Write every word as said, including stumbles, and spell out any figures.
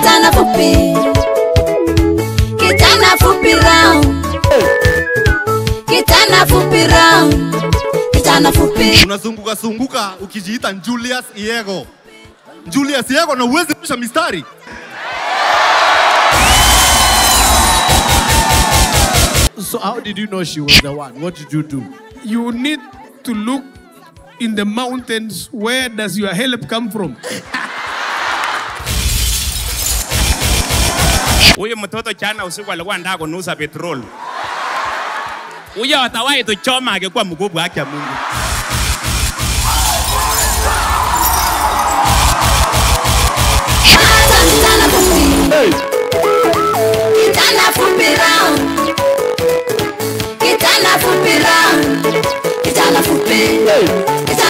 Kijana fupi, kijana fupi round, kijana fupi round, kijana fupi. Unazunguka zunguka ukijiita Julius Yego. Julius Yego na uwezi pisha mistari. So how did you know she was the one? What did you do? You need to look in the mountains. Where does your help come from? Huyo mtoto jana usiku alikuwa anataka kunusa petrol. Huyo atawahi tuchoma angekuwa mkubwa haki ya Mungu. Kijana fupi, kijana fupi round, kijana fupi round, kijana fupi.